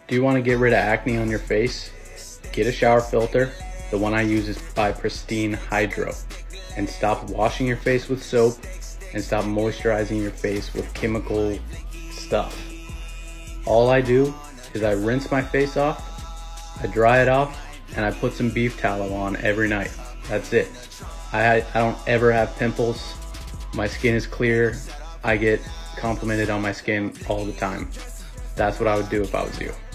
Do you want to get rid of acne on your face? Get a shower filter. The one I use is by Pristine Hydro. And stop washing your face with soap and stop moisturizing your face with chemical stuff. All I do is I rinse my face off, I dry it off, and I put some beef tallow on every night. That's it. I don't ever have pimples. My skin is clear. I get complimented on my skin all the time. That's what I would do if I was you.